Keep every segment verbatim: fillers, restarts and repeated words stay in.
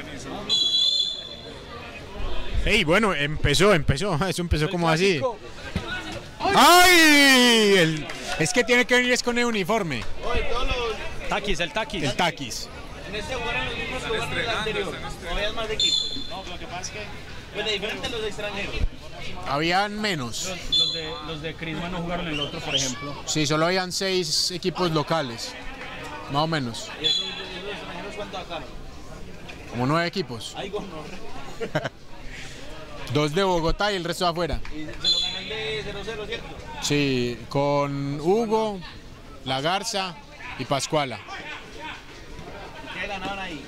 Ey, bueno, empezó, empezó, eso empezó como así. ¡Ay! El, es que tiene que venir es con el uniforme. Taquis, el taquis. El taquis. En este jugaron los mismos que jugaron en el anterior. ¿O había más equipos? No, lo que pasa es que... Pues de diferente a los extranjeros. Habían menos. Los, los de, los de Crisma no jugaron el otro, por ejemplo. Sí, solo habían seis equipos locales. Más o menos. ¿Y esos, esos extranjeros cuánto sacaron? Como nueve equipos. Ay, gonorrea. Dos de Bogotá y el resto de afuera. Y se lo ganó el de cero cero, ¿cierto? Sí, con Hugo, La Garza y Pascuala. ¿Qué ganaban ahí?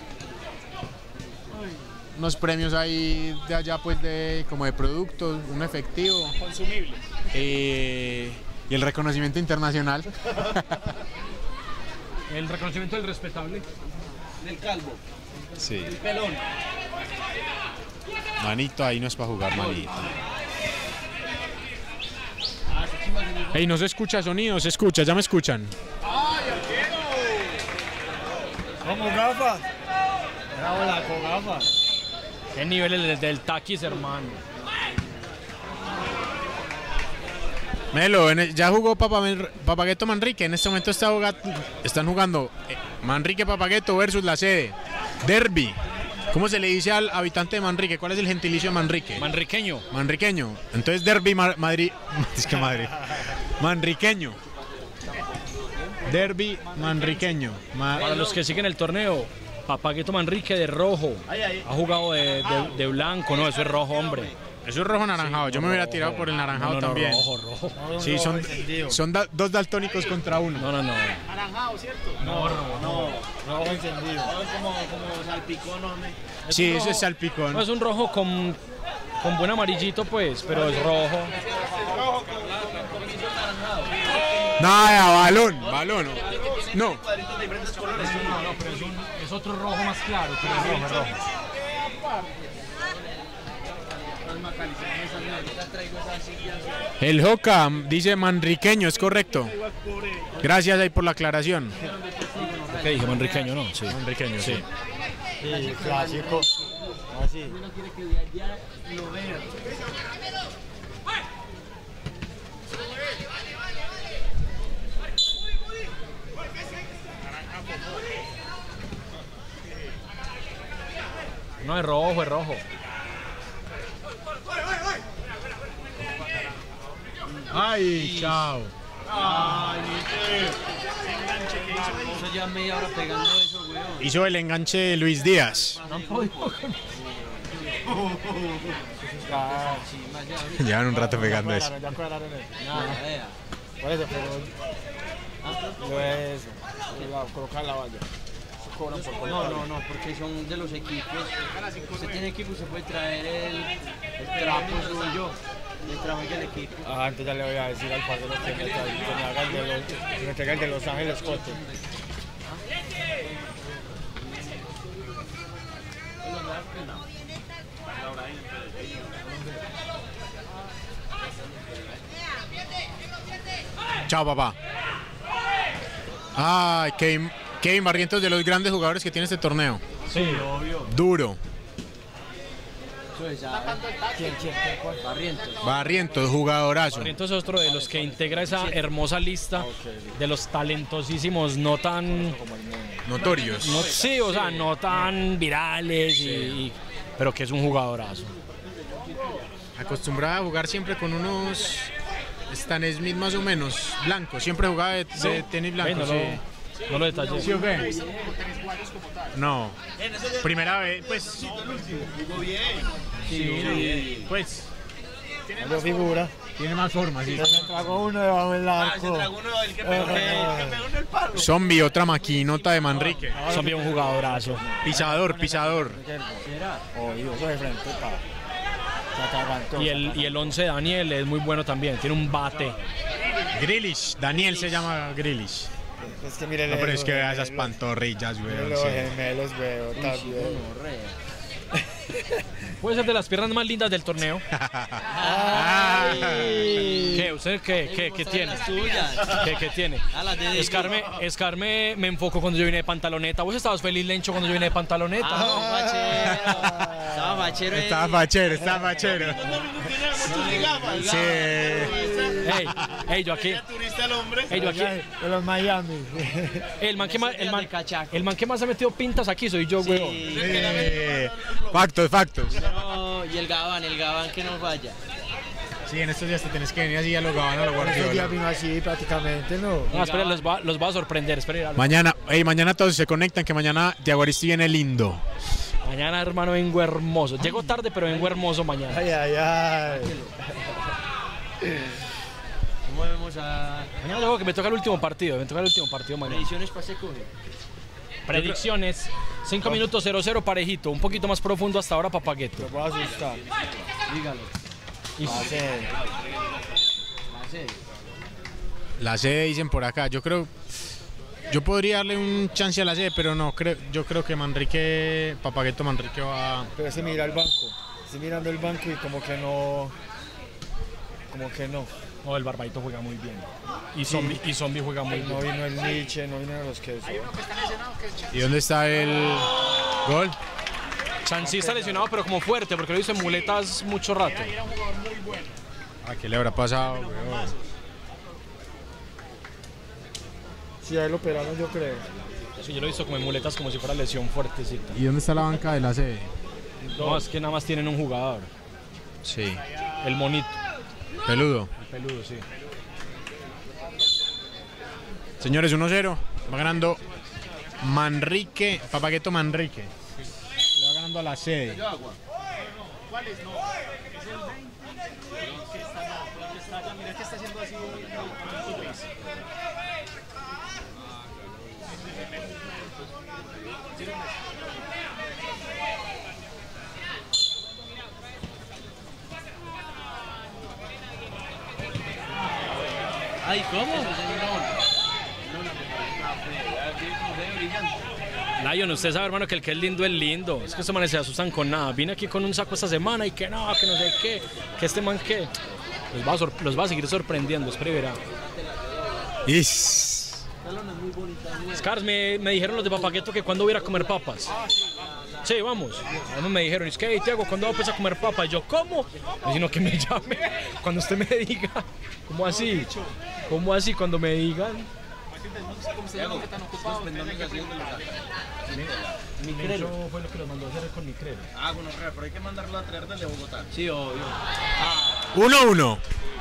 Unos premios ahí de allá, pues, de como de productos, un efectivo. Consumible. Eh, y el reconocimiento internacional. El reconocimiento del respetable. Del calvo. Sí. El pelón. Manito, ahí no es para jugar, manito. Ey, no se escucha sonido, se escucha, ya me escuchan. Vamos, gafas. Bravo la con gafas. Qué nivel el del taquis, hermano. Melo, en el- ya jugó Papa, Papagueto Manrique. En este momento está jugando, están jugando eh, Manrique Papagueto versus la sede. Derby. ¿Cómo se le dice al habitante de Manrique? ¿Cuál es el gentilicio de Manrique? Manriqueño. Manriqueño. Entonces Derby Ma- Madrid. Es que Madrid. Manriqueño. Derby Manriqueño. Ma- Para los que siguen el torneo, Papagueto Manrique de rojo. Ha jugado de, de, de blanco, no, eso es rojo, hombre. Eso es rojo naranjado. Yo me hubiera tirado por el naranjado No, no, no, también. rojo, rojo. Sí, son, son da- dos daltónicos contra uno. No, no, no. Naranjado, ¿cierto? No, rojo, no. Rojo encendido. No, como, como salpicón, hombre. Sí, un eso es rojo- salpicón. No, es un rojo con, con buen amarillito, pues, pero es rojo. Rojo con, con piso naranjado. Nada, balón, balón. No. Cuadritos de diferentes colores. No, no, pero es, un, es otro rojo más claro, pero es rojo, es rojo. El Joca dice manriqueño, es correcto. Gracias ahí por la aclaración. ¿Qué dije? Manriqueño, ¿no? Sí. Manriqueño, sí. Sí, clásico. Así. No, es rojo, es rojo. Ay, chao. Eso ya media hora pegando eso, weón. Hizo el enganche de Luis Díaz. Ya, Llevan un rato pegando eso. ya cuadraron eso. Nada, vea. Por eso, pero. Lo es eso. Cuidado, colocar la valla. Se cobran por No, no, no, porque son de los equipos. Usted tiene equipo, se puede traer el, el trapo suyo. El trapo del equipo. Ah, entonces ya le voy a decir al padre que me traiga, que me haga el de los, que me traiga el de Los Ángeles Cote. Chao, papá. Ay, Kevin, Kevin Barrientos, de los grandes jugadores que tiene este torneo. Sí, obvio. Duro. ¿Quién, quién, quién? Barrientos. Barrientos, jugadorazo. Barrientos es otro de los que integra esa hermosa lista de los talentosísimos, no tan... Notorios. No, sí, o sea, no tan virales, y, y- pero que es un jugadorazo. Acostumbrada a jugar siempre con unos Stan Smith más o menos blancos. Siempre jugaba de, de tenis Ven, blanco. no, Sí. lo, no lo detallé. ¿Sí o qué? No. Primera vez, pues. Jugó bien. Sí, pues. No figura. Tiene más forma, sí. Se me tragó uno debajo del Ah, ese arco. tragó uno, el que pegó, el que pegó en el palo. Zombie, otra maquinota de Manrique. Son bien un jugadorazo. Pisador, pisador. Oído, eso de frente, pa. Se atragantó. Y el, y el once Daniel es muy bueno también, tiene un bate. Grealish, Daniel se llama Grealish. Es que mire, No, pero es que vea esas pantorrillas, weón. Los sí. gemelos veo también. Puede ser de las piernas más lindas del torneo. Ay. ¿Qué? ¿Usted qué, qué, qué tiene? Las tuyas. ¿Qué, qué tiene? Ah, las de Escarme, Escarme me enfocó cuando yo vine de pantaloneta. ¿Vos estabas feliz, Lencho, cuando yo vine de pantaloneta? Ah, Estaba fachero. Estaba fachero, estaba fachero. Sí. Ey, ey, yo aquí. Ey, yo aquí. De los Miami. El man que más, el man, Cachaco. el man que más ha metido pintas aquí soy yo, güey. Sí. Eh, factos, factos. No, y el Gabán, el Gabán que no falla. Sí, en estos días te tienes que venir así a lo Gabán, a lo Esos días Guardiola. vino así prácticamente, ¿no? No, espera, los va, los va a sorprender, espera. Mañana, hey, mañana todos se conectan, que mañana Diaguaristi viene lindo. Mañana, hermano, vengo hermoso. Llego tarde, pero vengo hermoso mañana. Ay, ay, ay. ¿Cómo vemos a Mañana tengo que me toca el último partido, me toca el último partido mañana. predicciones para ese coge? Predicciones, cinco minutos cero cero parejito, un poquito más profundo hasta ahora Papagueto. Te voy a asustar. Dígalo. Va a ser. La serie. La sede dicen por acá, yo creo, yo podría darle un chance a la sede, pero no, creo, yo creo que Manrique, Papagueto Manrique va. Pero se mira el banco. Estoy mirando el banco y como que no. Como que no. No, el Barbaito juega muy bien. Y Zombie, y Zombie juega muy No bien. vino el Nietzsche, no vino los quesos. ¿Y dónde está el gol? Chansey está lesionado, pero como fuerte, porque lo hizo en muletas mucho rato. ¿A qué le habrá pasado, weón? Sí, ahí lo operaron, yo creo. Sí, yo lo hizo como en muletas, como si fuera lesión fuertecita. ¿Y dónde está la banca de la sede? No, es que nada más tienen un jugador. Sí. El monito. Peludo. El peludo, sí. Señores, uno cero. Va ganando Manrique, Papagueto Manrique. Le va ganando a la sede. Ay, ¿cómo? Lion, usted sabe, hermano, que el que es lindo es lindo. Es que estos manes se asustan con nada. Vine aquí con un saco esta semana y que no, que no sé qué. Que este man que los va a, sor- los va a seguir sorprendiendo, espera y verá. Is. Scars, me, me dijeron los de Papagueto que cuando voy a ir a comer papas. Sí, vamos. Además me dijeron, es que, hey, Tiago, ¿cuándo vas a comer papas? Y yo, ¿cómo? Me sino que me llame cuando usted me diga. ¿Cómo así? ¿Cómo así cuando me digan? Micrero fue lo que los mandó a hacer con Micrero. Ah, bueno, pero hay que mandarlo a traer desde Bogotá. Sí, obvio. uno uno.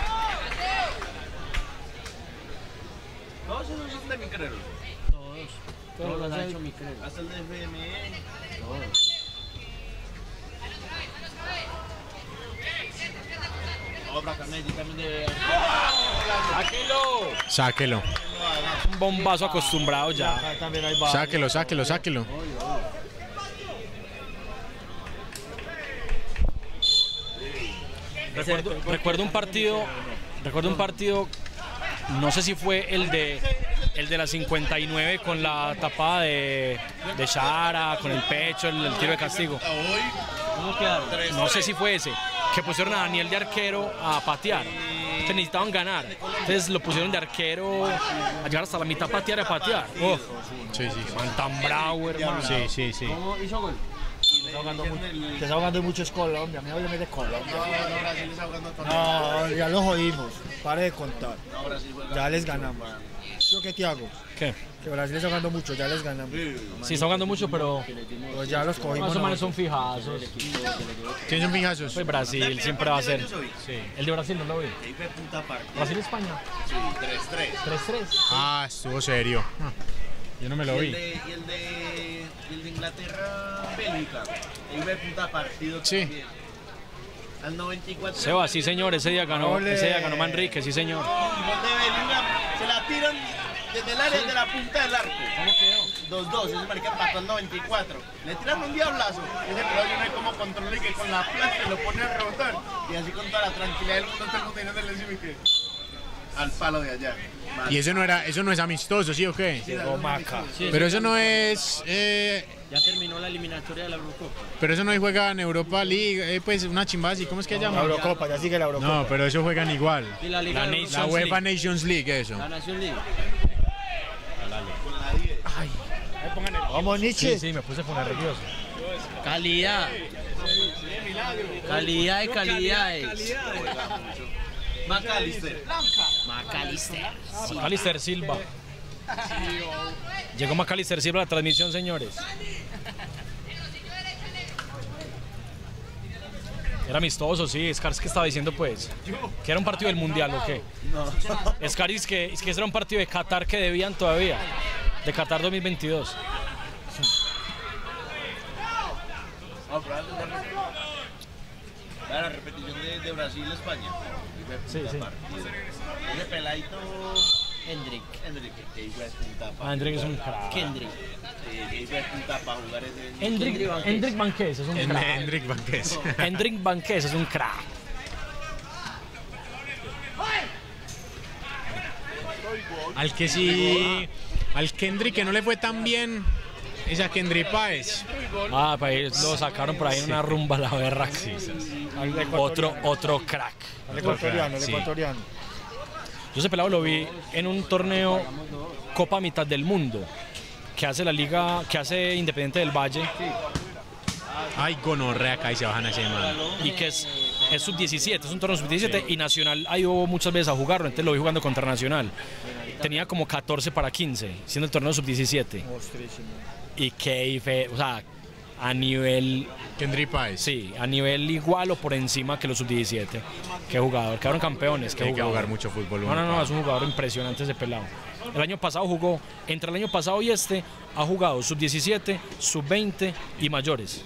Todos esos son de Micrero. Todos. Todos los ha hecho mi creo. Hasta el de F M E. Todos. Obra Canetti también de. ¡Sáquelo! Sáquelo. Un bombazo acostumbrado ya. Acá también hay varios. Sáquelo, sáquelo, sáquelo. Recuerdo, recuerdo un partido, recuerdo un partido, no sé si fue el de el de la cincuenta y nueve con la tapada de, de Shara, con el pecho, el, el tiro de castigo. ¿Cómo quedaron? No sé si fue ese, que pusieron a Daniel de arquero a patear. Que necesitaban ganar. Entonces lo pusieron de arquero a llegar hasta la mitad a patear y a patear. Uf, Sí, sí, sí. man tan bravo, hermano. Sí, sí, sí. ¿Cómo hizo gol? Te está ahogando mucho, te está ahogando mucho es Colombia. A mí háblame de Colombia. No, ya lo jodimos. Pare de contar. Ya les ganamos. ¿Yo qué te hago? ¿Qué? Que Brasil está jugando mucho, ya les ganamos. Sí, está jugando mucho, pero Pues ya los no, cogimos. esos manes ¿no? son fijazos. ¿Quiénes son pijazos? Pues Brasil siempre va a ser. Sí. El de Brasil no lo vi. Ahí fue puta parte. Brasil-España. Sí, tres tres. tres tres. Ah, estuvo serio. Ah, Yo no me lo Y el vi. de, y el de, y el de Inglaterra, Bélgica. Ahí fue puta partido Sí. también. Al noventa y cuatro. Seba, sí señor, ese día ganó, Ole. ese día ganó Manrique, sí señor. Gol de Bellingham. Se la tiran desde el área de la punta del arco. ¿Cómo quedó? dos dos, ese marica empató al noventa y cuatro. Le tiran un diablazo. Ese pero yo no sé cómo controla y que con la plata lo pone a rebotar. Y así con toda la tranquilidad del mundo, todo el mundo teniendo el encima y que al palo de allá. Y eso no era, eso no es amistoso, ¿sí o qué? Llegó Maca. Sí, Pero sí. eso no es, eh, Ya terminó la eliminatoria de la Eurocopa. pero eso no juega en Europa League, eh, pues una chimba así, ¿cómo es que se La llama? Eurocopa, ya sigue la Eurocopa. No, pero eso juegan igual. Y la Liga La de Nations La Europa. UEFA Nations League, eso. La Nación League. Vamos, Nietzsche. Sí, sí, me puse a poner nervioso. Calidad. Calidad de calidades. McAllister. Macalister. Sí. Macalister Silva. Llegó Macalister Silva a la transmisión, señores. Era amistoso, sí. Scars, ¿qué estaba diciendo, pues? ¿Que era un partido del Mundial o qué? No. Scars, que, es que era un partido de Qatar que debían todavía. De Qatar dos mil veintidós. La repetición de, de Brasil-España. Sí, sí. Ese peladito Hendrik. Hendrik, que hizo de punta para Ah, Hendrik es un crack. Kendrick. que hizo de punta para jugar ese. Hendrik, Hendrik Banqués es un En crack. Hendrik Banqués. Hendrik Banqués es un crack. Al que sí. Al Kendrick que no le fue tan bien. Es a Kendrick Páez. Ah, pues lo sacaron por ahí en una rumba la berra. Al Otro, ecuatoriano. otro crack. Al ecuatoriano, el Sí. ecuatoriano. Yo ese pelado lo vi en un torneo Copa Mitad del Mundo que hace la liga, que hace Independiente del Valle Ay, gonorrea, acá y se bajan a ese man. y que es, es sub diecisiete, es un torneo sub diecisiete y Nacional ha ido muchas veces a jugarlo, entonces lo vi jugando contra Nacional. Tenía como catorce para quince, siendo el torneo sub diecisiete. Mostrísimo. Y que, fe- o sea, a nivel, Kendrick Páez. sí, a nivel igual o por encima que los sub diecisiete. Qué jugador, quedaron campeones, qué Tiene que jugador. jugar mucho fútbol. No, no, no, es un jugador impresionante ese pelado. El año pasado jugó, entre el año pasado y este, ha jugado sub diecisiete, sub veinte y mayores.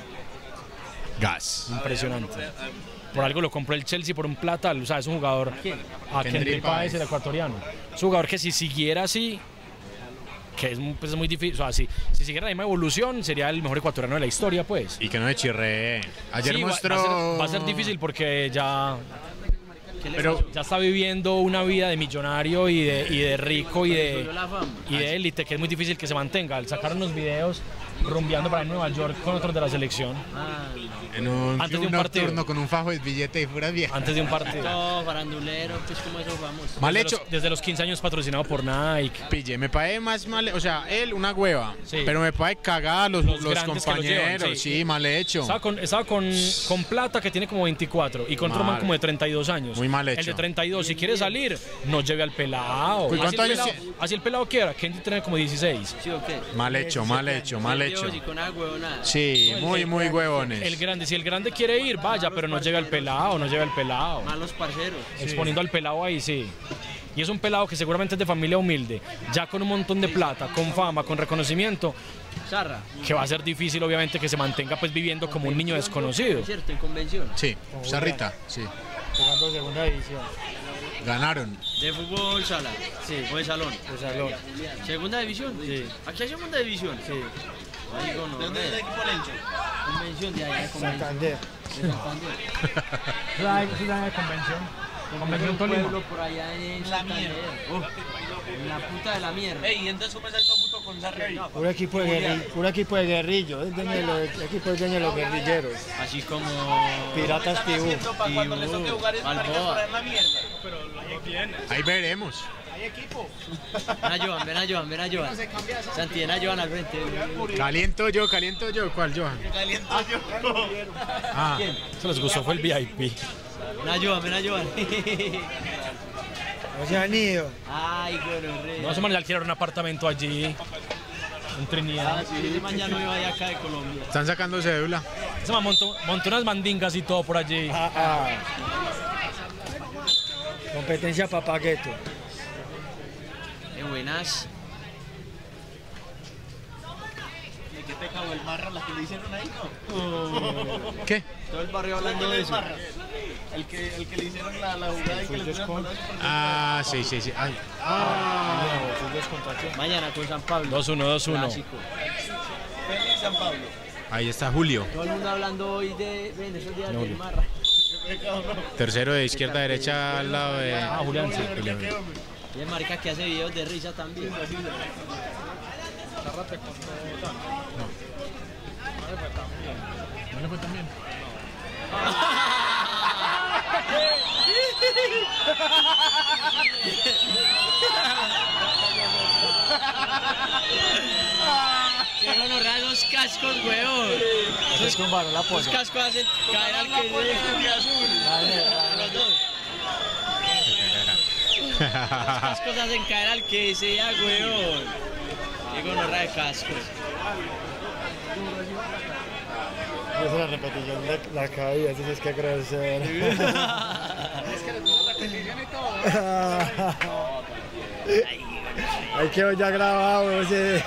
Gas. Impresionante. Por algo lo compró el Chelsea por un platal. O sea, es un jugador. A Kendrick Kendrick Páez, Páez. el ecuatoriano. Es un jugador que si siguiera así, que es, mu- pues, es muy difícil. O sea, si, si siguiera la misma evolución, sería el mejor ecuatoriano de la historia, pues. Y que no me chirree. Ayer Sí, va- mostró. va, a ser, va a ser difícil porque ya, Pero ya está viviendo una vida de millonario y de, y de rico y de, Subió la fama. y de élite, que es muy difícil que se mantenga. Al sacar unos videos rumbeando para Nueva York con otros de la selección, Ah, en un Antes de club un partido. nocturno con un fajo de billete y fuera vieja. antes de un partido. todo farandulero, pues como eso vamos. Mal Desde hecho. los, desde los quince años patrocinado por Nike. Pille, me parece más mal, o sea, él una hueva, Sí. pero me parece cagada los, Los los grandes que lo compañeros, llevan, sí. sí, mal hecho. Estaba con, estaba con, con Plata, que tiene como veinticuatro, y con otro man Mal. como de treinta y dos años. Muy mal hecho. El de treinta y dos, si quiere salir, no lleve al pelado. Uy, ¿cuántos así, el años pelado tiene? así el pelado quiera, Kenji tiene como dieciséis. ¿Sí o qué? Mal hecho, mal hecho, mal hecho. Y con agua o nada. Sí, muy, muy huevones. El grande, si el grande quiere ir, vaya, pero no lleve al pelado, no lleve al pelado. Malos parceros. Exponiendo al pelado ahí, sí. Y es un pelado que seguramente es de familia humilde, ya con un montón de plata, con fama, con reconocimiento, Zarra. que va a ser difícil obviamente que se mantenga pues viviendo como un niño desconocido. ¿Cierto? En convención. Sí, Sarrita, sí. Jugando segunda división. Ganaron. De fútbol sala. Sí. O de salón. De salón. ¿Segunda división? Sí. ¿Aquí hay segunda división? Sí. Ay, no, ¿De dónde es el equipo Lencho? Convención de allá de convención. Santander. De Santander. La convención. Convención Un Tolima. pueblo por allá en La Santander. mierda. En la puta de la mierda. Ey, entonces ¿cómo es el puto con Sarri? Puro equipo de, guerri- puro equipo de guerrillos. Es dueño de los, equipo es dueño de los guerrilleros. Así como Piratas Tibú. Para cuando les toque jugar es para Balboa. poner la mierda. Ahí veremos. Ven a Johan, ven a Johan, ven a Johan. Santi, ven a Johan al frente. Caliento yo, caliento yo. ¿Cuál, Johan? Caliento yo. Ah, ¿Quién? Se les gustó, fue el V I P. Ven a Johan, ven a Johan. No se han ido. Ay, gonorrea. No, se man le alquilaron un apartamento allí, en Ah, Trinidad. sí, ese man ya no iba de acá de Colombia. están sacando cédula. Se man montó, montó unas mandingas y todo por allí. Ah, ah. Competencia Papagueto. Qué buenas. ¿Qué pecado el marra la que le hicieron ahí? No. ¿Qué? Todo el barrio hablando de El eso. marra. El que, el que le hicieron la, la jugada y que le tuvieron Ah, sí, sí, sí. Ay. Mañana con San Pablo. dos uno, dos uno. Clásico. Félix San Pablo. Ahí está Julio. Todo el mundo hablando hoy de ven, esos días No, del Julio. Marra. Tercero de izquierda a derecha al lado de. Ah, Julián, sí. Julián. Y el marica que hace videos de risa también. ¿No le fue tan bien? Qué Qué gonorrea esos cascos, weón. Esos tumbaron la Los polla. cascos hacen caer al que los dos. Los cascos hacen caer al que sea, weón. Qué gonorrea de cascos. Esa es la repetición de la caída, eso sí es que crecer. Ahí quedó ya grabado, ese.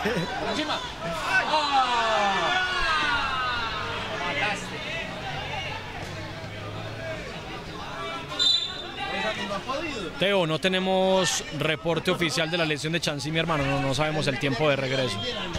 Teo, no tenemos reporte oficial de la lesión de Chansey, mi hermano. No, no sabemos el tiempo de regreso.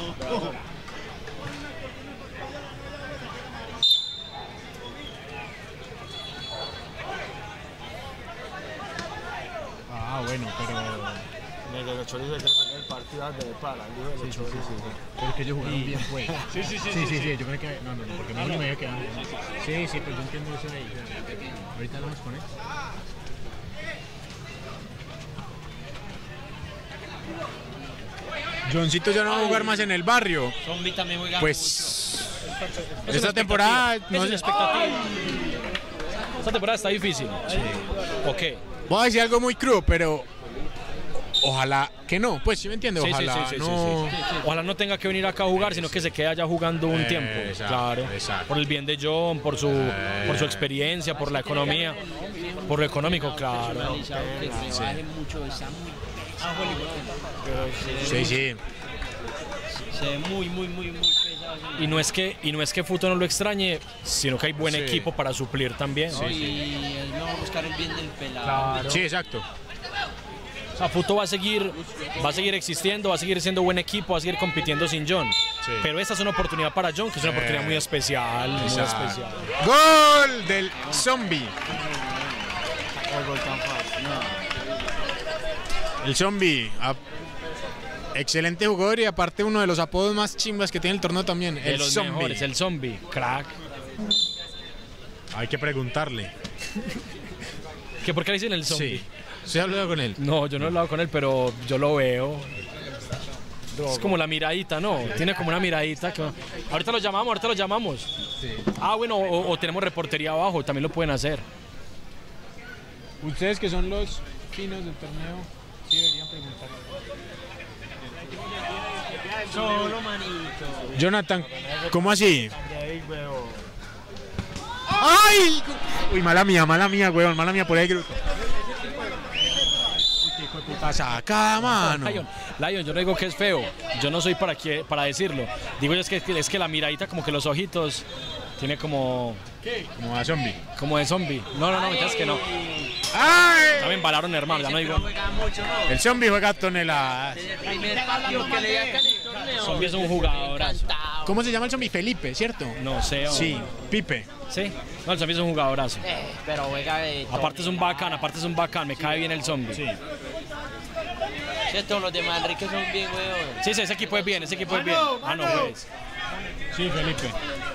Ah, bueno, pero. Desde los chorizos se quiere perder el partido de para. Sí, sí, sí, sí. Pero es que ellos jugaron bien, pues. Sí, sí, sí. Sí, sí, sí. Yo creo que. No, no, no, porque me dijo que. Sí, sí, pero yo entiendo eso de ahí. Ahorita hablamos con él. Johncito ya no va a jugar más en el barrio. Zombie también juega Pues. Es Esta una temporada. expectativa, No es una sé. expectativa. Esta temporada está difícil. Ok. Voy a decir algo muy crudo, pero. Ojalá que no. Pues sí me entiende. Sí, sí, Ojalá sí, sí, sí, no. sí, sí. Ojalá no tenga que venir acá a jugar, sino que se quede allá jugando un Eh, tiempo. exacto, Claro. exacto. Por el bien de John, por su, por su experiencia, por la economía, por lo económico, claro. personalizado que trabaje mucho, está muy Sí, sí. se ve muy, muy, muy, muy pesado. Y no es que y no es que Futo no lo extrañe, sino que hay buen Sí. equipo para suplir también. ¿no? Y es mejor buscar el bien del pelado. Sí, exacto. O sea, Futo va a seguir va a seguir existiendo, va a seguir siendo buen equipo, va a seguir compitiendo sin John. Sí. Pero esta es una oportunidad para John, que es una oportunidad muy especial, muy Exacto. especial. Gol del Zombie. El gol tan fácil. El Zombie. a- Excelente jugador y aparte uno de los apodos más chimbas que tiene el torneo también. De El los Zombie. mejores, el zombie, crack. Hay que preguntarle. ¿Que ¿Por qué le dicen el zombie? Sí. ¿Se ha hablado con él? No, yo no he hablado con él, pero yo lo veo. Es como la miradita, ¿no? Tiene como una miradita. Que... Ahorita lo llamamos, ahorita lo llamamos. Sí. Ah, bueno, o, o tenemos reportería abajo, también lo pueden hacer. Ustedes que son los finos del torneo, sí deberían preguntar. Solo manito. Jonathan, ¿cómo así? De ahí, weón. ¡Ay! Uy, mala mía, mala mía, weón, mala mía por ahí grito. Uy, qué hijo de puta saca, mano. Lion, Lion, yo no digo que es feo, yo no soy para, que, para decirlo. Digo es que, es que la miradita, como que los ojitos, tiene como, Como a Zombie. como de zombie. No, no, no, es que no. ¡Ay! Ya me embalaron, hermano, ya no digo. Juega mucho, ¿no? El Zombie juega toneladas. El primer partido que le di acá en el torneo. Zombie es un jugadorazo. Encantado. ¿Cómo se llama el Zombie? Felipe, ¿cierto? No sé, o- Sí, Pipe. ¿Sí? No, el zombie es un jugadorazo. Eh, pero juega de Aparte es un bacán, aparte es un bacán, me cae bien el zombie. Sí, Sí, todos los de Manrique son bien, weón. sí, ese equipo es bien, ese equipo es bien. Ah, no, pues. Sí, Felipe.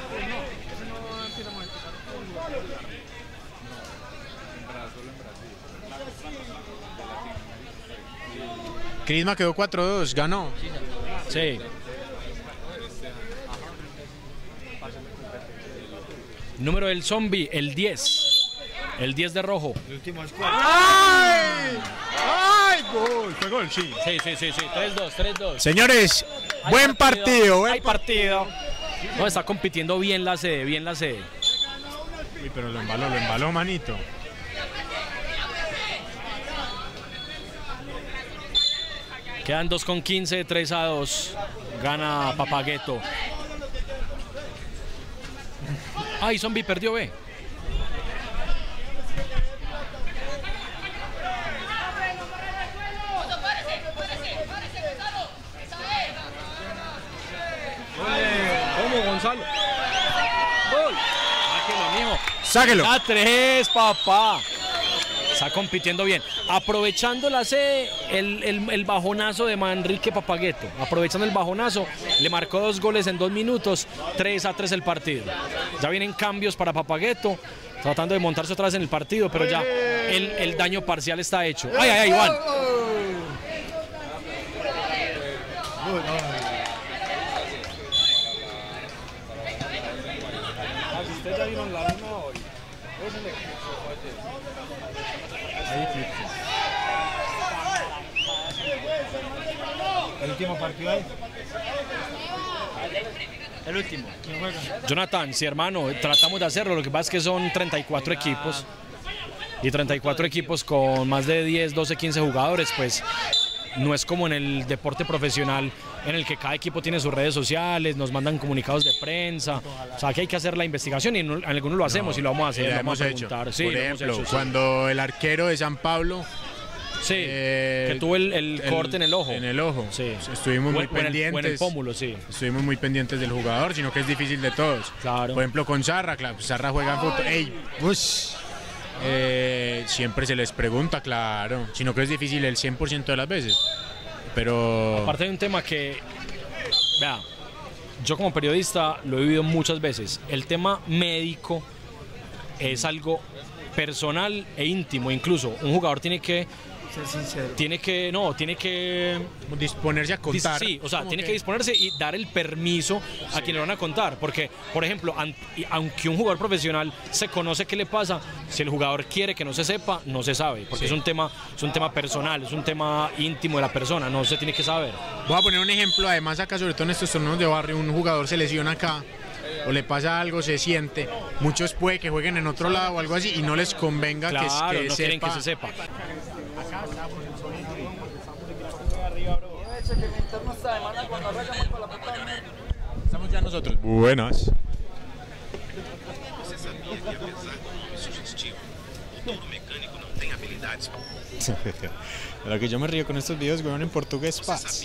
Crisma quedó cuatro dos, ganó. Sí. Número del zombie, el diez. El diez de rojo. El último es cuatro. ¡Ay! ¡Ay! Gol, fue gol, sí. Sí, sí, sí, sí. tres dos, tres dos. Señores, buen partido. Hay buen partido. No, está compitiendo bien la sede, bien la sede. Uy, pero lo embaló, lo embaló, manito. Quedan dos con quince, tres a dos. Gana Papagueto. Ay, zombie perdió, ve. ¿Cómo, Gonzalo? Gol. Sáquelo, mijo. Sáquelo. A tres, papá. Está compitiendo bien. Aprovechando la sede, el, el, el bajonazo de Manrique Papagueto. Aprovechando el bajonazo, le marcó dos goles en dos minutos. tres a tres el partido. Ya vienen cambios para Papagueto. Tratando de montarse otra vez en el partido, pero ya el, el daño parcial está hecho. ¡Ay, ay, ay, Iván! Ustedes ya vieron la luna hoy. El último partido ahí. El último. ¿Quién juega? Jonathan, sí hermano, tratamos de hacerlo, lo que pasa es que son treinta y cuatro equipos y treinta y cuatro equipos con más de diez, doce, quince jugadores, pues no es como en el deporte profesional en el que cada equipo tiene sus redes sociales, nos mandan comunicados de prensa, o sea que hay que hacer la investigación y en, en algunos lo hacemos no, y lo vamos a hacer, lo lo hemos vamos a hecho. preguntar. Sí, por lo hemos ejemplo, hecho, sí. cuando el arquero de San Pablo Sí, eh, que tuvo el, el, el corte en el ojo. En el ojo. Sí. Estuvimos muy o, o en pendientes. el, o en el pómulo, sí. Estuvimos muy pendientes del jugador, sino que es difícil de todos. Claro. Por ejemplo, con Sarra, claro, Sarra juega en fútbol. Ey, ush, eh, siempre se les pregunta, claro. Sino que es difícil el cien por ciento de las veces. Pero. Aparte hay un tema que. Vea, yo como periodista lo he vivido muchas veces. El tema médico es algo personal e íntimo. Incluso un jugador tiene que. Ser sincero. Tiene que, no, tiene que disponerse a contar. Sí, o sea, tiene que... que disponerse y dar el permiso a quien le van a contar. Porque, por ejemplo, an- aunque un jugador profesional se conoce qué le pasa, si el jugador quiere que no se sepa, no se sabe. Porque Sí. es un tema, es un tema personal, es un tema íntimo de la persona, no se tiene que saber. Voy a poner un ejemplo, además acá, sobre todo en estos torneos de barrio, un jugador se lesiona acá o le pasa algo, se siente. Muchos puede que jueguen en otro lado o algo así y no les convenga Claro, que, que no quieren sepa. que se sepa. Estamos ya nosotros. Buenas. Lo que yo me río con estos videos, weón, en portugués, paz.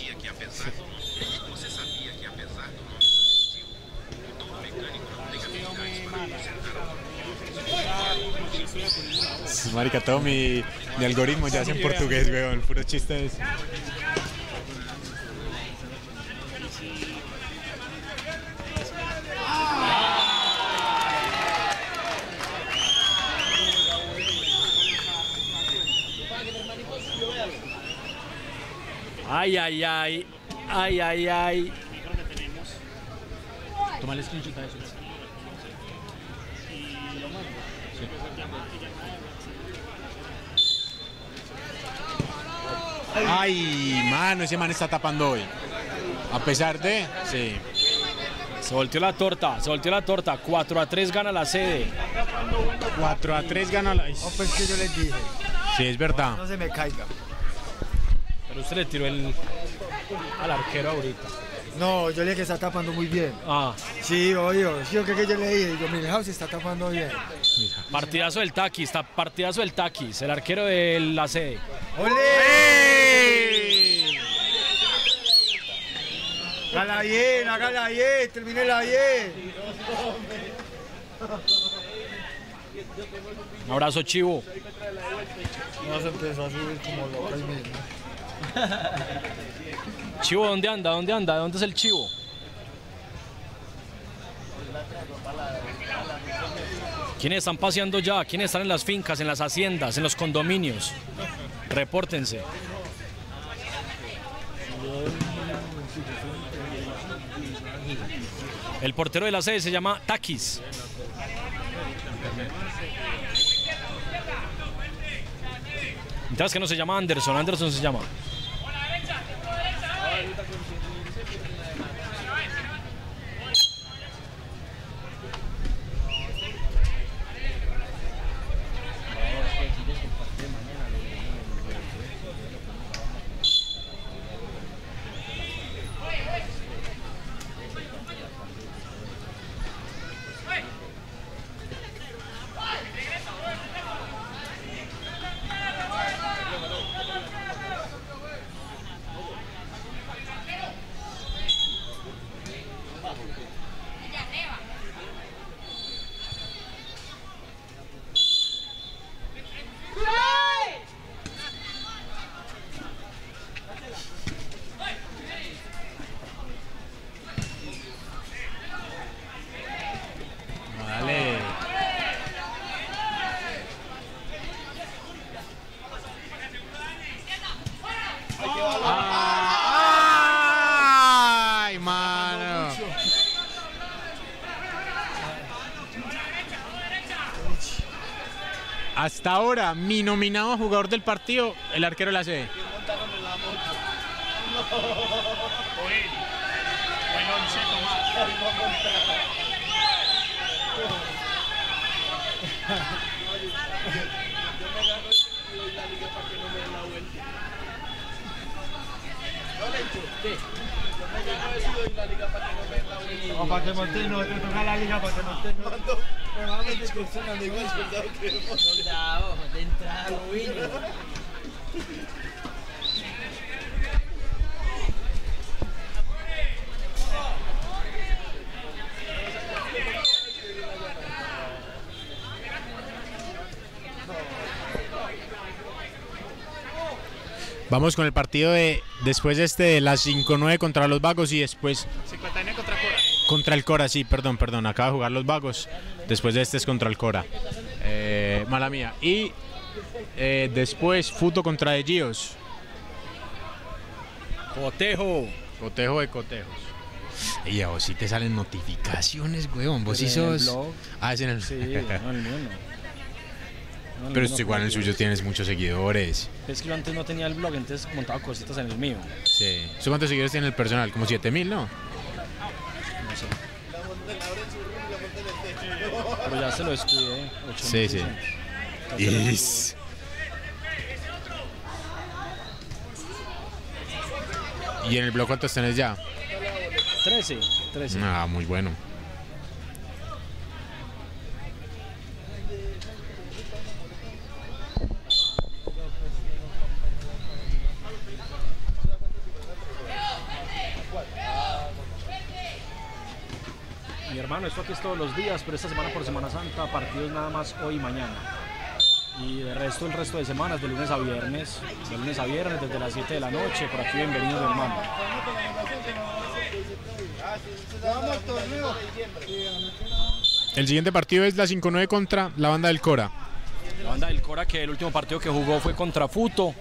Marica, todo mi, mi algoritmo ya es en portugués, weón, puro chiste es. Ay, ay, ay. Ay, ay, ay. Toma el screenshot a eso. Ay, mano, ese man está tapando hoy. A pesar de... Sí. Se volteó la torta, se volteó la torta. cuatro a tres gana la sede. cuatro a tres gana la... No, pues que yo les dije, Sí, es verdad. no se me caiga. Pero usted le tiró el al arquero ahorita. No, yo le dije que está tapando muy bien. Ah, Sí, oye, sí, yo que que yo le dije, yo, Milhouse está tapando bien. partidazo del Taquis, está partidazo del Taquis, el arquero de la sede. ¡Ole! Hágala bien, hágala bien, termínela bien. Un abrazo, Chivo. No se empezó a subir como loca y mismo. Chivo, ¿dónde anda? ¿Dónde anda? ¿Dónde es el Chivo? ¿Quiénes están paseando ya? ¿Quiénes están en las fincas, en las haciendas, en los condominios? Repórtense. El portero de la sede se llama Taquis. Mientras que no se llama Anderson, Anderson se llama. Hasta ahora, mi nominado a jugador del partido, el arquero de la sede. O para que Montes no te toca la liga, para que Montes no. Normalmente funcionando igual, soldado, de entrada, Rubinho. Vamos con el partido de después de este de las cinco nueve contra los Vagos y después cincuenta y nueve contra Cora. contra el Cora, sí, perdón, perdón, acaba de jugar los Vagos. Después de este es contra el Cora. Eh, mala mía. Y eh, después Futo contra De Gios. Cotejo. Cotejo de cotejos. Y a vos sí te salen notificaciones, weón. Vos sí sos. Ah, es en el. Sí, no, el mío no. No, Pero no, esto igual en el no, suyo tienes muchos seguidores. Es que yo antes no tenía el blog, entonces montaba cositas en el mío. Sí. ¿Eso cuántos seguidores tiene el personal? Como siete mil, ¿no? No sé. Pero ya se lo descuidé. ocho Sí, mil sí. seiscientos. Is. ¿Y en el blog cuántos tenés ya? trece. trece. Ah, muy bueno. Mi hermano, esto aquí es todos los días, pero esta semana por Semana Santa, partidos nada más hoy y mañana. Y de resto, el resto de semanas, de lunes a viernes, de lunes a viernes, desde las siete de la noche, por aquí bienvenidos, mi hermano. El siguiente partido es la cinco nueve contra la banda del Cora. La banda del Cora, que el último partido que jugó fue contra Futo.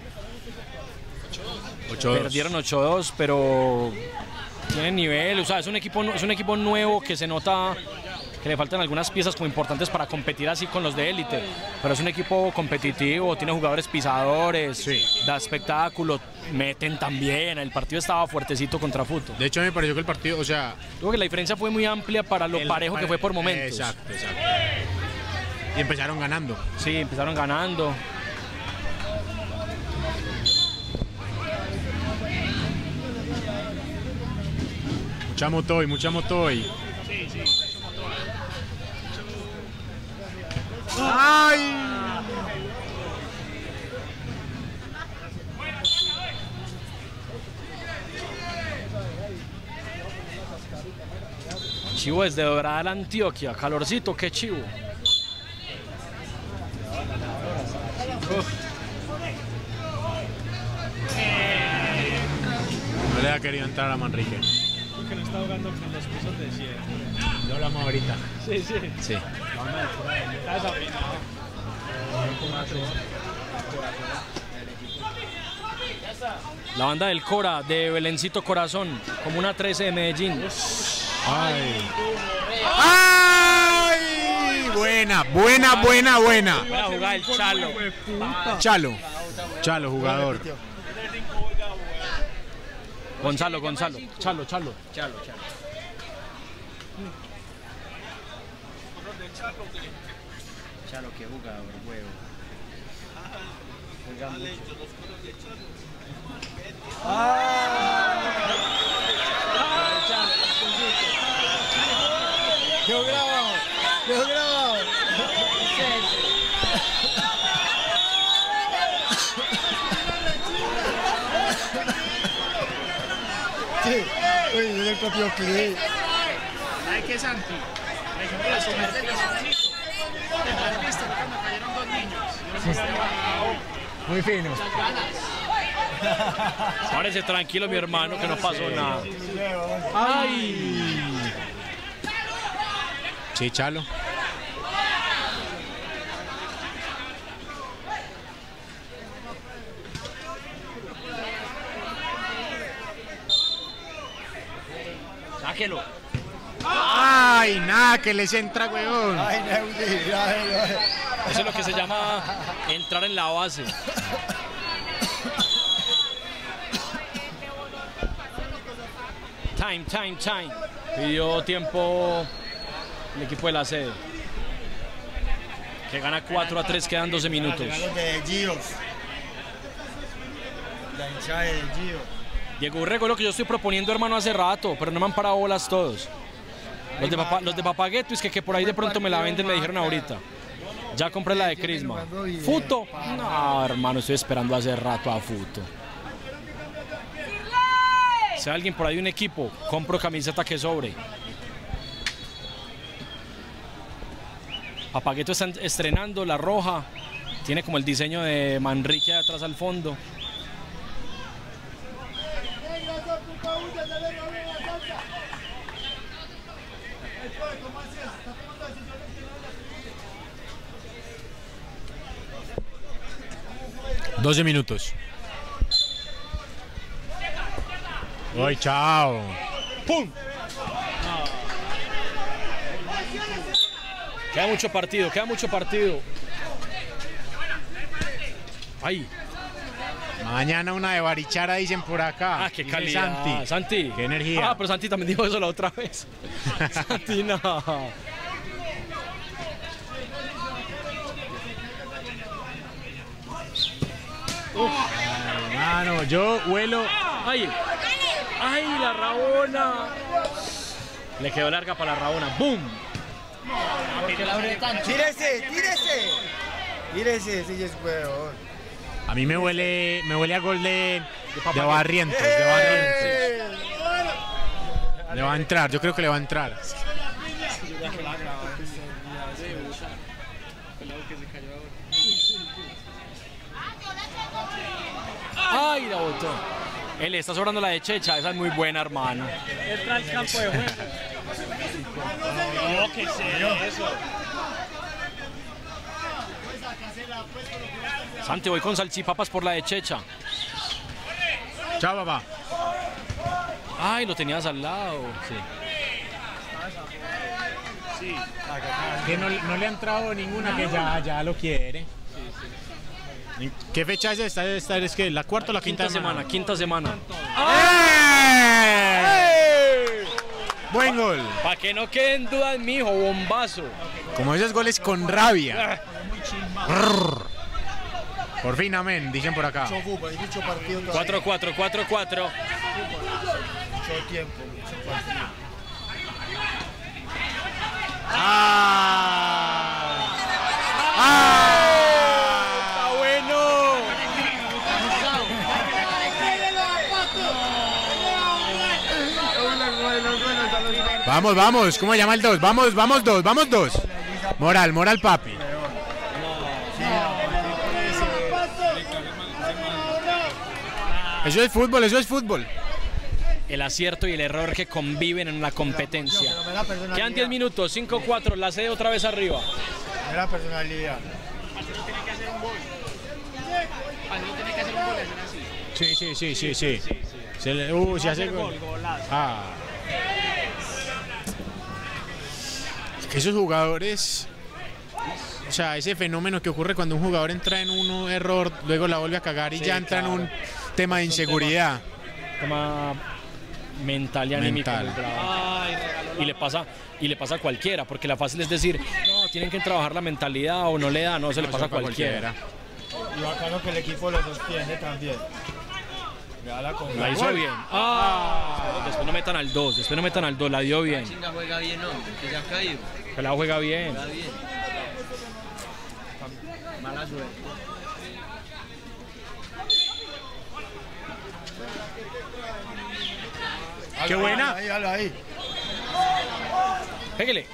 Perdieron ocho dos, pero tienen nivel, o sea, es un equipo, es un equipo nuevo que se nota que le faltan algunas piezas como importantes para competir así con los de élite, pero es un equipo competitivo, tiene jugadores pisadores, Sí. da espectáculo, meten también, el partido estaba fuertecito contra Futo. De hecho, me pareció que el partido, o sea... Creo que la diferencia fue muy amplia para lo el- parejo que fue por momentos. Exacto, exacto. Y empezaron ganando. Sí, empezaron ganando. Mucha moto hoy, mucha moto hoy. ¡Ay! Chivo desde Dorada, la Antioquia, calorcito, qué chivo. No le ha querido entrar a Manrique. Que no está jugando con los pisos de siempre. Lo hablamos ahorita. Sí, sí. Sí. La banda del Cora, de Belencito Corazón, como una trece de Medellín. ¡Ay! ¡Ay! Buena, buena, buena, buena. Buena jugada el Chalo. Chalo. Chalo, jugador. Gonzalo, Gonzalo. Chalo, Chalo. Chalo, chalo. Chalo, que jugador, huevo. Juega mucho. Quedó grabado, quedó grabado. Sí, uy, es el propio clip. ¿Sabes qué, Santi? Por ejemplo, las comer del Nacionalito. ¿Has visto cuando cayeron dos niños? Muy fino. Párese tranquilo, mi hermano, que no pasó nada. ¡Ay! Sí, Chalo. Sáquelo. ¡Ay! Nada, que les entra, weón. Ay, Neudi, ay, ay. Eso es lo que se llama entrar en la base. Time, time, time. Pidió tiempo el equipo de la sede. Que gana cuatro a tres, quedan doce minutos. Los de Giros. La hinchada de Giro. Diego Urrego, lo que yo estoy proponiendo, hermano, hace rato, pero no me han parado bolas todos. Los de, Papa, los de Papagueto, es que, que por ahí de pronto me la venden, me dijeron ahorita. Ya compré la de Crisma. ¿Futo? No, hermano, estoy esperando hace rato a Futo. Si hay alguien por ahí de un equipo, compro camiseta que sobre. Papagueto está estrenando la roja. Tiene como el diseño de Manrique atrás al fondo. doce minutos. ¡Ay, chao! ¡Pum! Queda mucho partido, queda mucho partido. ¡Ay! Mañana una de Barichara dicen por acá. Ah, qué Dice calidad. Santi. Santi. Qué energía. Ah, pero Santi también dijo eso la otra vez. Santi, no. Hermano, yo huelo. ¡Ay! ¡Ay, la Rabona! Le quedó larga para la Rabona. ¡Bum! ¡Tírese, tírese! Tírese, sí es huevón. A mí me huele, me huele a gol de, de Barrientos, de Barrientos. Le va a entrar, yo creo que le va a entrar. ¡Ay, la botó! Él le está sobrando la de Checha, esa es muy buena, hermano. Entra al campo de juego. No, ¿qué es eso? Santi, voy con salchipapas por la de Checha. Chao, papá. Ay, lo tenías al lado. Sí. Que no, no le ha entrado ninguna que ya, ya lo quiere. ¿En ¿Qué fecha es esta? esta es que ¿la cuarta o la quinta, Quinta semana, quinta semana. ¡Eh! Buen gol. Para que no queden dudas, mijo, bombazo. Como esos goles con rabia. Brrr. Por fin, amén, dicen por acá. Mucho fútbol, hay mucho partido todavía. cuatro cuatro, cuatro cuatro. Mucho tiempo, mucho partido. ¡Ah! ¡Ah! ¡Está bueno! Vamos, vamos, ¿cómo se llama el dos? Vamos, vamos dos, vamos dos. Moral, moral, papi. Eso es fútbol, eso es fútbol. El acierto y el error que conviven en la competencia. Quedan diez minutos, cinco cuatro, la sede otra vez arriba. Era personalidad. Sí, sí, sí, sí, sí. Se le, uh, se hace gol. Ah. Es que esos jugadores, o sea, ese fenómeno que ocurre cuando un jugador entra en un error, luego la vuelve a cagar y Sí, ya entra claro. en un tema de inseguridad. Tema mental y anímico. Mental. muy bravo. Y le pasa y le pasa a cualquiera, porque la fácil es decir, no, tienen que trabajar la mentalidad o no le da, no, se le pasa a cualquiera. Y bacano que el equipo lo sostiene también. La, con La hizo bien. Ah, después no metan al dos, después no metan al dos, la dio bien. Chinga juega bien, hombre, que se ha caído. Pelado juega bien. Juega bien. Mala suerte. ¡Qué buena! Ahí, ahí, ahí. Pégale.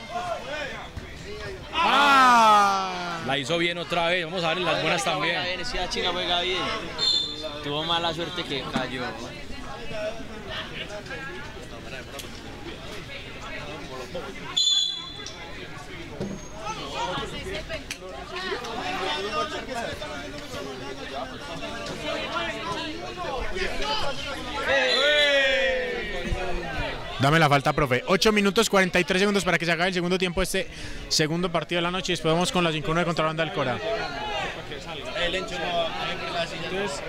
¡Ah! La hizo bien otra vez, vamos a ver las buenas Juega también. bien, esa chinga juega bien. Tuvo mala suerte que cayó. Dame la falta, profe. ocho minutos cuarenta y tres segundos para que se acabe el segundo tiempo de este segundo partido de la noche y después vamos con la cinco nueve contra la banda del Cora. El Encho no, la silla. Entonces,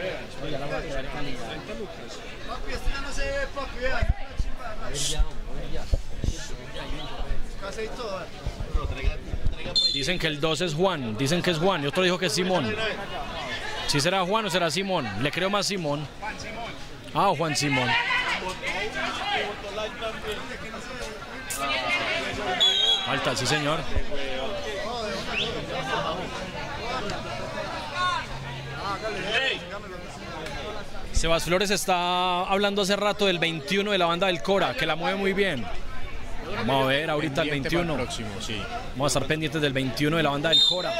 Dicen que el dos es Juan, dicen que es Juan y otro dijo que es Simón. Si será Juan o será Simón, le creo más Simón. Ah, Juan Simón. Falta, sí señor. Sebas Flores está hablando hace rato del veintiuno de la banda del Cora, que la mueve muy bien. Vamos a ver ahorita el veintiuno. El próximo, sí. Vamos a estar pendientes del veintiuno de la banda del Cora.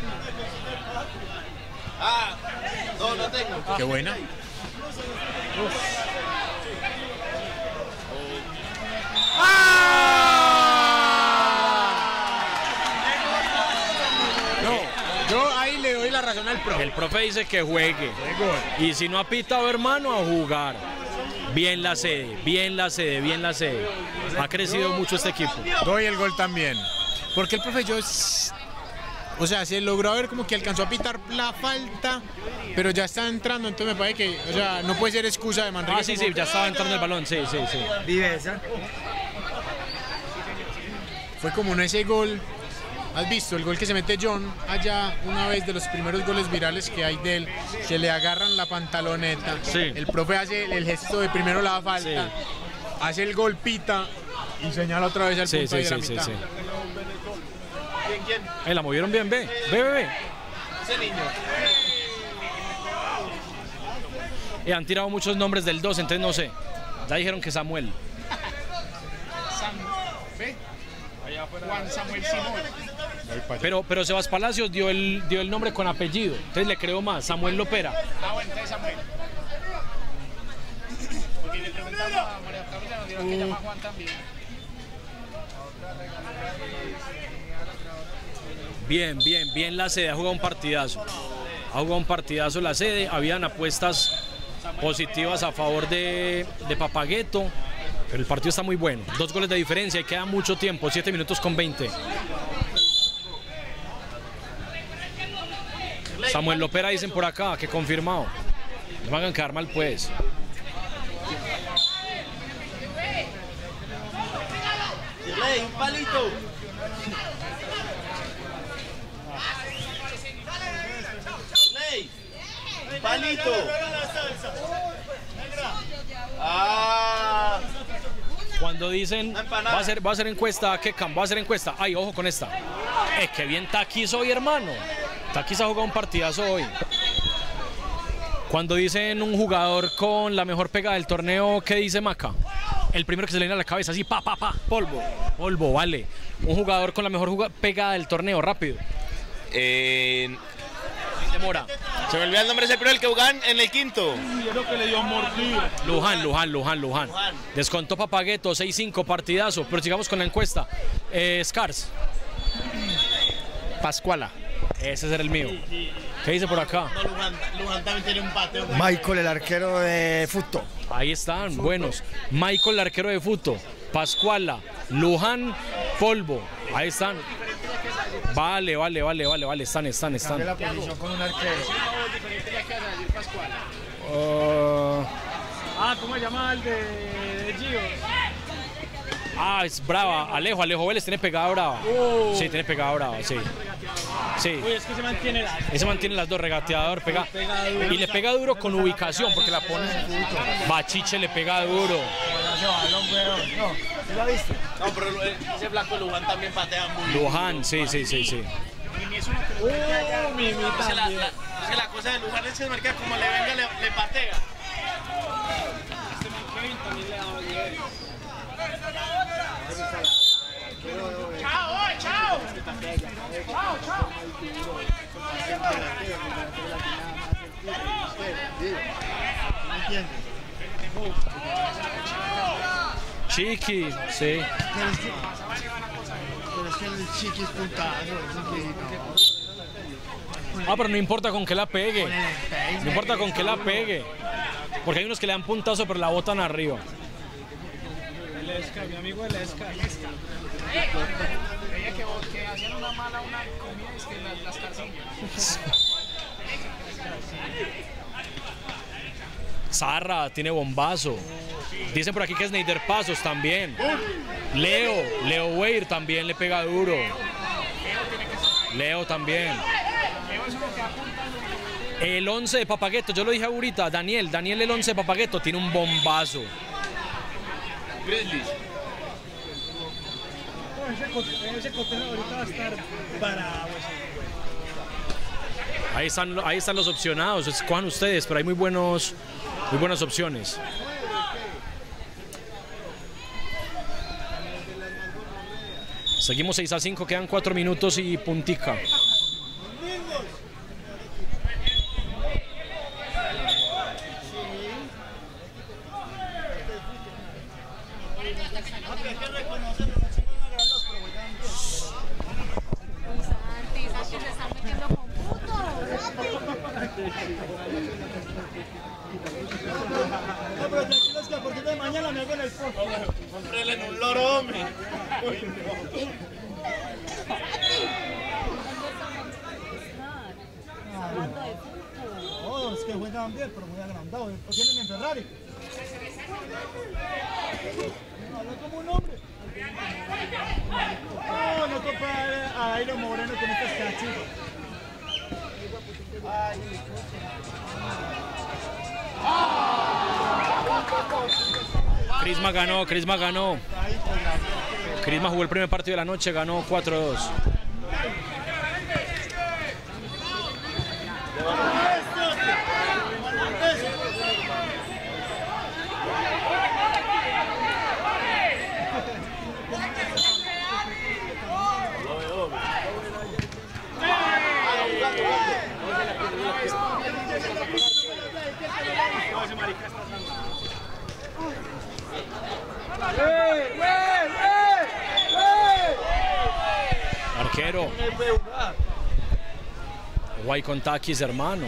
Ah, no, no tengo. Qué buena. No, yo ahí le doy la razón al profe. El profe dice que juegue. Y si no ha pitado, hermano, a jugar. Bien la sede, bien la sede, bien la sede. Ha crecido mucho este equipo. Doy el gol también. Porque el profe yo, o sea, se logró ver como que alcanzó a pitar la falta, pero ya está entrando, entonces me parece que, o sea, no puede ser excusa de Manrique. Ah, sí, sí, ya estaba entrando el balón, sí, sí, sí. Viveza. Fue como en ese gol, ¿has visto? El gol que se mete John allá, una vez de los primeros goles virales que hay de él, que le agarran la pantaloneta. Sí. El profe hace el gesto de primero la falta, Sí. hace el gol, pita y señala otra vez al Sí, punto sí, de la sí, sí, mitad. sí. ¿Quién, quién? Eh, la movieron bien, ve, ve, ve, ve. Ese niño. Y han tirado muchos nombres del dos, entonces no sé. Ya dijeron que Samuel. Juan Samuel Simón. Pero, pero Sebas Palacios dio el, dio el nombre con apellido, entonces le creo más. Samuel Lopera. Ah, bueno, entonces Samuel. Porque le preguntamos a María Camila, nos dijo que llama Juan también. Bien, bien, bien la sede, ha jugado un partidazo. Ha jugado un partidazo la sede, habían apuestas positivas a favor de, de Papagueto, pero el partido está muy bueno. Dos goles de diferencia y queda mucho tiempo, siete minutos con veinte. Samuel Lopera dicen por acá, que confirmado. No me hagan quedar mal pues. Ley, un palito. Ley, un palito. Ah, Cuando dicen, Una empanada. va a ser, va a ser encuesta, ¿qué cam? Va a ser encuesta. Ay, ojo con esta. Es que bien Taquis hoy, hermano. Taquis ha jugado un partidazo hoy. Cuando dicen un jugador con la mejor pega del torneo, ¿qué dice Maca? El primero que se le viene a la cabeza, así, pa, pa, pa. Polvo. Polvo, vale. Un jugador con la mejor juga- pegada del torneo, rápido. Eh, Demora. se me olvidó el nombre de ese pero el que jugaban en el quinto. Luján, Luján, Luján, Luján. Descontó Papagueto, seis cinco, partidazo. Pero sigamos con la encuesta. Eh, Scars. Pascuala. Ese era el mío. ¿Qué dice por acá? no, Luján, Luján también tiene un pateo. Michael, el arquero de Futo. Ahí están, buenos. Michael, el arquero de Futo. Pascuala, Luján, Polvo. Ahí están. Vale, vale, vale, vale, vale. Están, están, Cambié la están. posición con un arquero. Uh, Ah, ¿cómo se llama el de, de Gio? ah, es brava. Alejo, Alejo Vélez tiene pegada brava. Sí, tiene pegada brava, sí. Sí. Uy, es que se mantiene la... Ese mantiene las dos, regateador, pega. Y le pega duro con ubicación, porque la pone. Bachiche le pega duro. No, ¿sí la viste? No, pero eh, ese flaco Luján también patea muy bien. Luján, sí, sí, sí, sí. Uh, Mimi Es que la, también. la- es que la cosa de Luján es que el mercado como le venga le, le patea. Este man Kevin también le ha dado bien. ¡Chao, chao! ¡Chao, chao! ¿Me entiendes? Chiqui, sí. Pero es que, pero es que el chiqui es puntazo, eso que no. Ah, pero no importa con que la pegue. Con el empeine, No importa con que la pegue. Porque hay unos que le dan puntazo pero la botan arriba. Esca, mi amigo el Esca. Creía que, que hacían una mala una comida es que las, las carcillas. Zarra tiene bombazo. Dicen por aquí que es Neider Pasos también. Leo, Leo Weir también le pega duro. Leo también. El once de Papagueto, yo lo dije ahorita, Daniel, Daniel el once de Papagueto tiene un bombazo. Grizzlies. Ese cóctel ahorita va a estar bravo. Ahí están, ahí están los opcionados, escojan ustedes, pero hay muy buenos, muy buenas opciones. Seguimos seis a cinco, quedan cuatro minutos y puntica. No, pero tranquilos que a partir de mañana me hago en el post. Cómprele en un loro, hombre. No, es que juegan bien, pero muy agrandados. ¿O tienen en Ferrari? Habla como un hombre. No, no compara a Airo Moreno con estas cachitas. Crisma ganó, Crisma ganó. Crisma jugó el primer partido de la noche, ganó cuatro a dos. Arquero. Guay con Takis, hermano.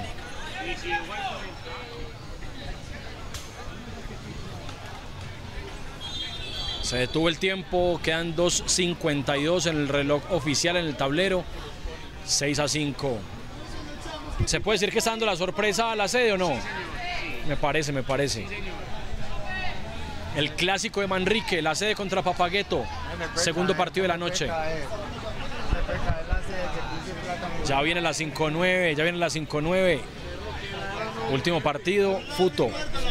Se detuvo el tiempo, quedan dos cincuenta y dos en el reloj oficial en el tablero. seis a cinco. ¿Se puede decir que está dando la sorpresa a la sede o no? Me parece, me parece. El clásico de Manrique, la sede contra Papagueto. Segundo partido de la noche. Ya viene la cinco nueve, ya viene la cinco nueve. Último partido, Futo.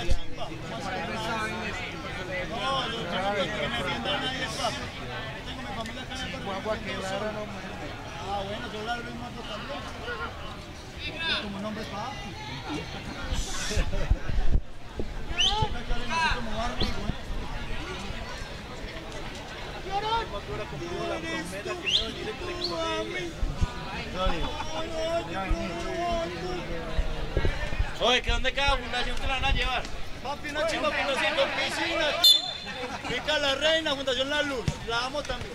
Ah, bueno, yo la misma también. Como nombre papi. Oye, ¿que dónde queda Fundación que la van a llevar? Papi, una chica Fundación con piscina. Pica la Reina, Fundación La Luz. La amo también.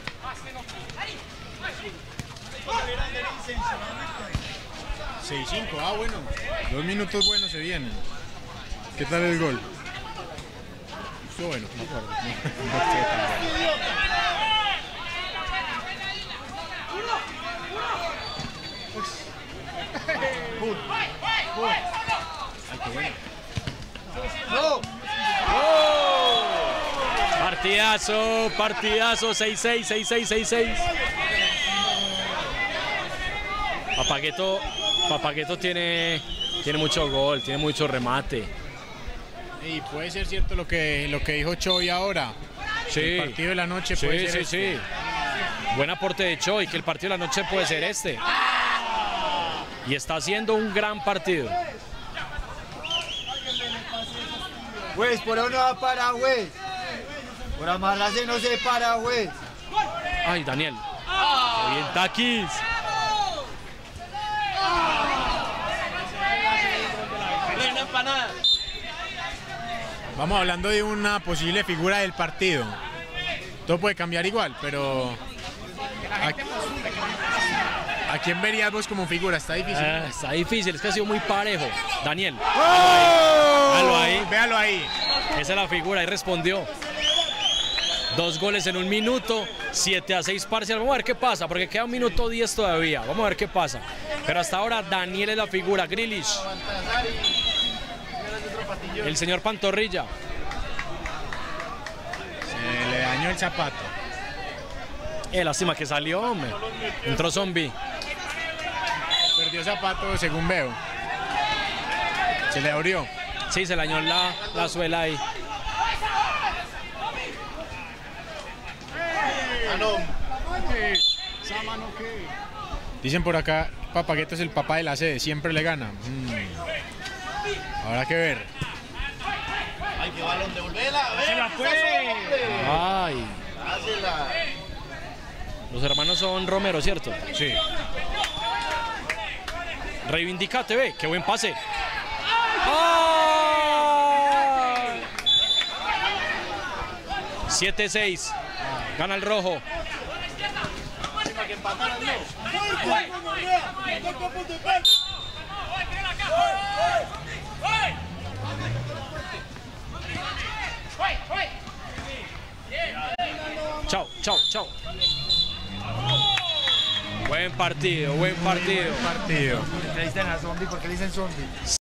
seis cinco, ah bueno. Dos minutos buenos se vienen. ¿Qué tal el gol? Estuvo bueno, no me acuerdo. No, no estuvo tan bueno. Ay, qué bueno. Partidazo, partidazo, seis seis, seis seis, seis seis. Papagueto, Papagueto tiene, tiene mucho gol, tiene mucho remate. Y puede ser cierto lo que, lo que dijo Choi ahora. Sí. El partido de la noche Sí, puede ser sí, este. sí. Buen aporte de Choi, que el partido de la noche puede ser este. Y está haciendo un gran partido. Güey, por ahí no va para, güey. Por amarrarse no se para, güey. Ay, Daniel. Qué bien, Takis. Una empanada. Vamos hablando de una posible figura del partido. Todo puede cambiar igual, pero ¿a, ¿a quién verías vos como figura? Está difícil. Ah, está difícil, es que ha sido muy parejo. Daniel. ¡Oh! Véalo ahí. Véalo ahí. Esa es la figura, ahí respondió. Dos goles en un minuto, siete a seis parcial. Vamos a ver qué pasa, porque queda un minuto diez todavía. Vamos a ver qué pasa. Pero hasta ahora Daniel es la figura, Grealish. El señor Pantorrilla. Se le dañó el zapato. Eh, lástima que salió, hombre. Entró Zombie. Perdió zapato según veo. Se le abrió. Sí, se le dañó la, la suela ahí. Dicen por acá, Papagueto es el papá de la sede, siempre le gana. Mm. Habrá que ver. Ay, qué balón, devolvela. Se la fue. Ay. Hácela. Los hermanos son Romero, ¿cierto? Sí. Reivindicate, ve. Qué buen pase. ¡Ah! siete seis. Gana el rojo. Chao, chao, chao. Buen partido, buen partido. Partido. Le dicen a zombie porque le dicen zombie.